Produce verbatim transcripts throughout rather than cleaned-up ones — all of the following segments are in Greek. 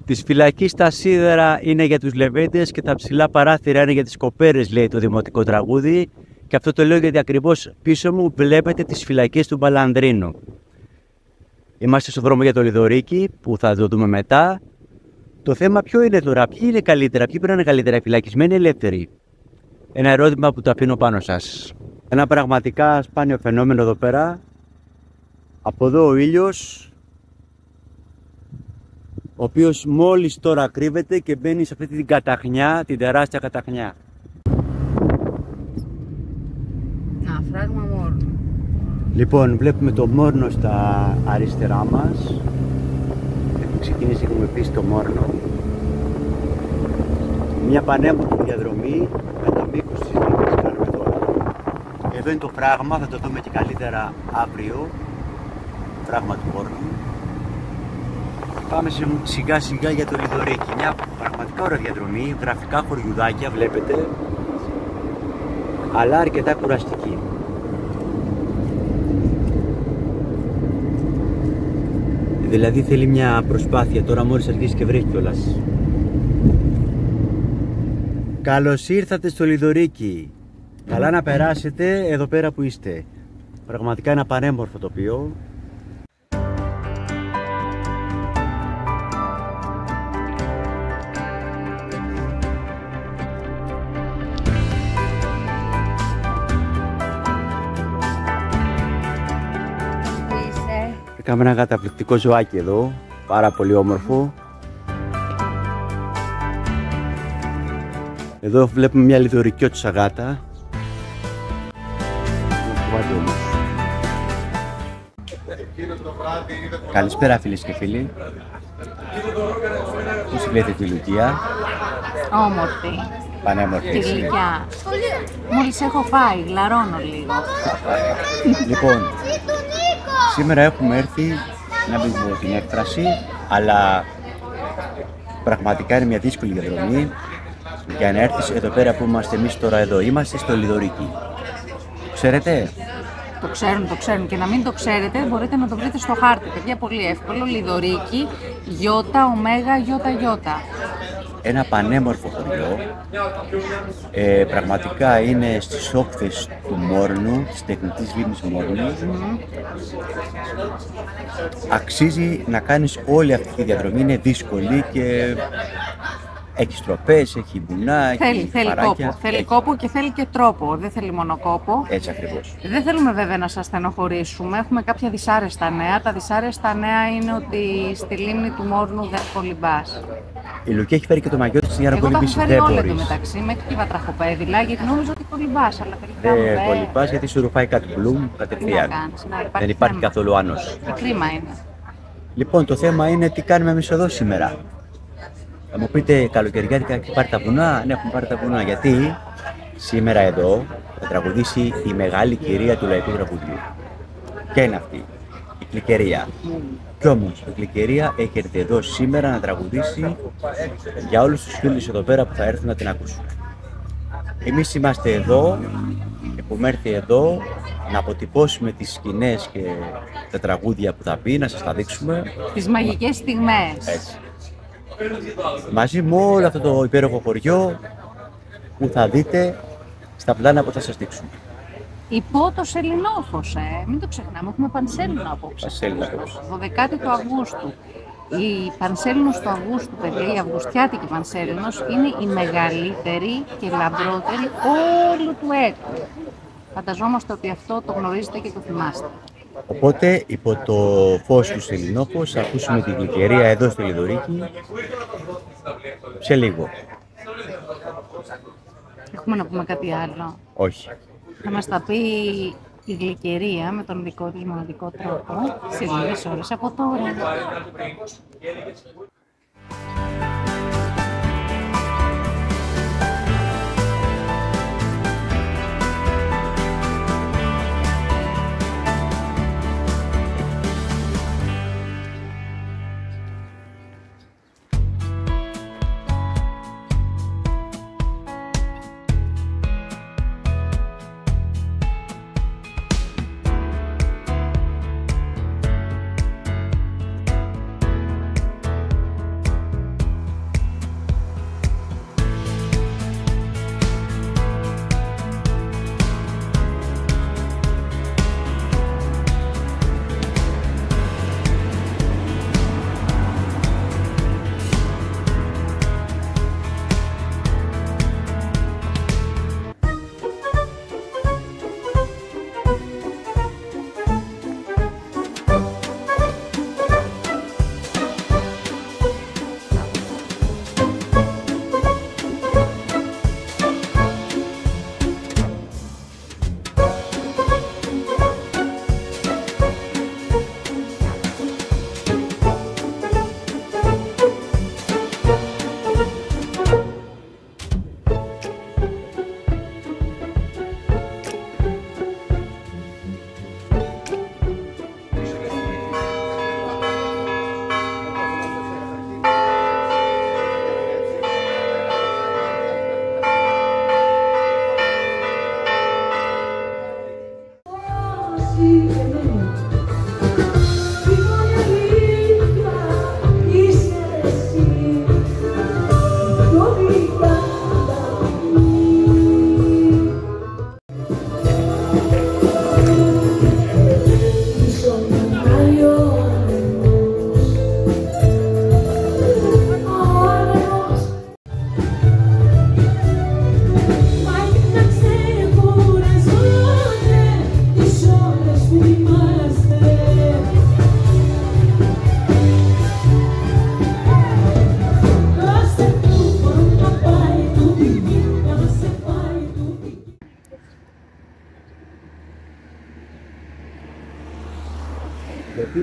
Της φυλακής τα σίδερα είναι για τους λεβέντες και τα ψηλά παράθυρα είναι για τις κοπέρες, λέει το δημοτικό τραγούδι. Και αυτό το λέω γιατί ακριβώς πίσω μου βλέπετε τις φυλακές του Μπαλανδρίνου. Είμαστε στο δρόμο για το Λιδωρίκι που θα το δούμε μετά. Το θέμα ποιο είναι τώρα, ποιοι είναι καλύτερα, ποιοι πρέπει να είναι καλύτερα, φυλακισμένοι ή ελεύθεροι. Ένα ερώτημα που το αφήνω πάνω σας. Ένα πραγματικά σπάνιο φαινόμενο εδώ πέρα. Από εδώ ο ήλιος, ο οποίος μόλις τώρα κρύβεται και μπαίνει σε αυτή την καταχνιά, την τεράστια καταχνιά. Α, φράγμα Μόρνου. Λοιπόν, βλέπουμε το Μόρνο στα αριστερά μας. Έχουμε ξεκινήσει, έχουμε πει στο Μόρνο. Μια πανέμορφη διαδρομή κατά μήκος της νύχτας κάνουμε τώρα. Εδώ είναι το φράγμα, θα το δούμε και καλύτερα αύριο. Φράγμα του Μόρνου. Πάμε σιγά σιγά για το Λιδωρίκι. Μια πραγματικά ωραία διαδρομή, γραφικά χωριουδάκια βλέπετε, αλλά αρκετά κουραστική. Δηλαδή θέλει μια προσπάθεια τώρα μόλις αρχίσει και βρέχει κιόλας. Καλώς ήρθατε στο Λιδωρίκι. Καλά να περάσετε εδώ πέρα που είστε. Πραγματικά ένα πανέμορφο τοπίο. Έκαμε ένα καταπληκτικό ζωάκι εδώ, πάρα πολύ όμορφο. Εδώ βλέπουμε μια λιδωρικιώτισσα γάτα. Καλησπέρα φίλες και φίλοι. Πώς βλέπετε τη Λουκία? Όμορφη. Πανέμορφη. Τη γλυκιά. Μόλις έχω φάει, γλαρώνω λίγο. Λοιπόν, σήμερα έχουμε έρθει να μην πω την έκφραση, αλλά πραγματικά είναι μια δύσκολη διαδρομή για να έρθεις εδώ πέρα που είμαστε εμείς τώρα εδώ. Είμαστε στο Λιδωρίκι. Ξέρετε? Το ξέρουν, το ξέρουν. Και να μην το ξέρετε, μπορείτε να το βρείτε στο χάρτη. Παιδιά, πολύ εύκολο. Λιδωρίκι, γιώτα, ωμέγα, γιώτα, γιώτα. Ένα πανέμορφο χωριό. Ε, πραγματικά είναι στις όχθες του Μόρνου, της τεχνητής λίμνης Μόρνου. Mm. Αξίζει να κάνεις όλη αυτή τη διαδρομή, είναι δύσκολη και έχει στροφές, έχει μπουνά, θέλει, έχει θέλει παράκια. κόπο. Θέλει έχει. κόπο και θέλει και τρόπο. Δεν θέλει μόνο κόπο. Έτσι ακριβώς. Δεν θέλουμε βέβαια να σας στενοχωρήσουμε. Έχουμε κάποια δυσάρεστα νέα. Τα δυσάρεστα νέα είναι ότι στη λίμνη του Μόρνου δεν κολυμπάς. Η Λουκία έχει φέρει και το μαγιό της για να κολυμπήσει. Εγώ τα έχω φέρει όλα εντωμεταξύ, μέχρι τη βατραχοπέδιλα, γιατί νόμιζα ότι κολυμπάς, αλλά τελικά δεν κολυμπάς γιατί σου ρουφάει κάτι μπλουμ κατευθείαν. Δεν υπάρχει θέμα. Καθόλου άνος. Και κρίμα είναι. Λοιπόν, το θέμα είναι τι κάνουμε εμείς εδώ σήμερα. Θα μου πείτε καλοκαιριάτικα έχει πάρει τα βουνά? Ναι, έχουμε πάρει τα βουνά. Γιατί σήμερα εδώ θα τραγουδήσει η μεγάλη κυρία του λαϊκού τραγουδιού. Ποια είναι αυτή? Η Γλυκερία. Κι όμως η Γλυκερία έχει έρθει εδώ σήμερα να τραγουδήσει για όλους τους φίλους εδώ πέρα που θα έρθουν να την ακούσουν. Εμείς είμαστε εδώ, έχουμε έρθει εδώ να αποτυπώσουμε τις σκηνές και τα τραγούδια που θα πει, να σας τα δείξουμε. Τις μαγικές στιγμές. Έτσι. Μαζί με όλο αυτό το υπέροχο χωριό που θα δείτε στα πλάνα που θα σας δείξουμε. Υπό το Σεληνόφος, ε. Μην το ξεχνάμε, έχουμε Πανσέλινο απόψε. Πανσέλινο απόψε. δωδεκάτη του Αυγούστου. Η Πανσέλινος του Αυγούστου, παιδιά, η Αυγουστιάτικη Πανσέλινος, είναι η μεγαλύτερη και λαμπρότερη όλου του έτου. Φανταζόμαστε ότι αυτό το γνωρίζετε και το θυμάστε. Οπότε, υπό το φως του Σεληνόφος, θα ακούσουμε την Γλυκερία εδώ στο Λιδωρίκι σε λίγο. Έχουμε να πούμε κάτι άλλο? Όχι. Θα μας τα πει η Γλυκερία με τον δικό της μοναδικό τρόπο σε λίγες ώρες από τώρα.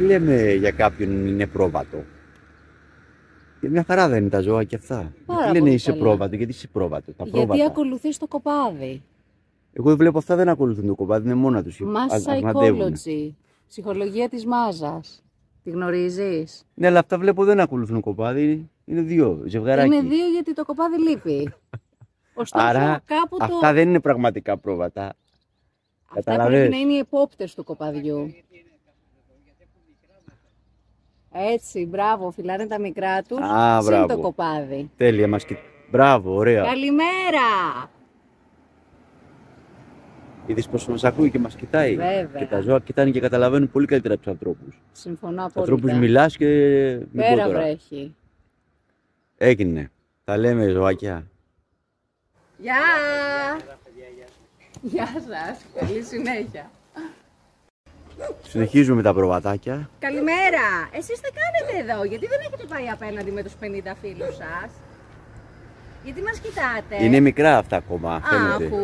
λέμε για κάποιον είναι πρόβατο. Και μια χαρά δεν είναι τα ζώα και αυτά. Πάρα Γιατί λένε πολύ είσαι καλά. πρόβατο, γιατί είσαι πρόβατο. Τα Γιατί πρόβατα. ακολουθείς το κοπάδι. Εγώ βλέπω αυτά δεν ακολουθούν το κοπάδι, είναι μόνα τους. Mass α- αρμαντεύουν. psychology. Ψυχολογία της μάζας. Τη γνωρίζεις? Ναι, αλλά αυτά βλέπω δεν ακολουθούν κοπάδι. Είναι δύο, ζευγαράκι. Είναι δύο γιατί το κοπάδι λείπει. Ωστόσο Άρα κάπου το... αυτά δεν είναι πραγματικά πρόβατα. Αυτά Καταλαβες. πρέπει να είναι οι επόπτες του κοπαδιού. Έτσι, μπράβο, φυλάνε τα μικρά τους. Α, συν μπράβο. το κοπάδι. Τέλεια, μας κοιτά. Μπράβο, ωραία. Καλημέρα! Είδες πως μας ακούει και μας κοιτάει. Βέβαια. Και τα ζώα κοιτάνε και καταλαβαίνουν πολύ καλύτερα από τους ανθρώπους. Συμφωνώ Τους ανθρώπους απόλυτα. μιλάς και μην πω Πέρα τώρα. βρέχει. Έγινε. Τα λέμε ζωάκια. Γεια! Γεια σας. Καλή συνέχεια. Συνεχίζουμε με τα προβατάκια. Καλημέρα! Εσείς τι κάνετε εδώ, γιατί δεν έχετε πάει απέναντι με τους πενήντα φίλους σας? Γιατί μας κοιτάτε? Είναι μικρά αυτά ακόμα, φαίνεται. Άχου.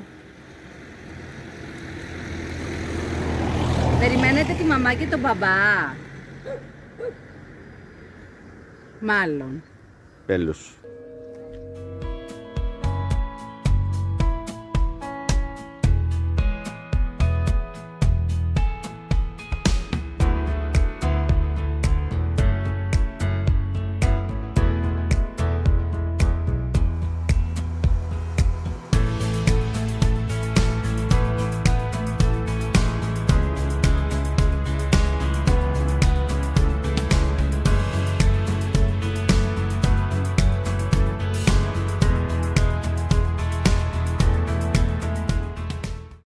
Περιμένετε τη μαμά και τον μπαμπά. Μάλλον. Τέλος.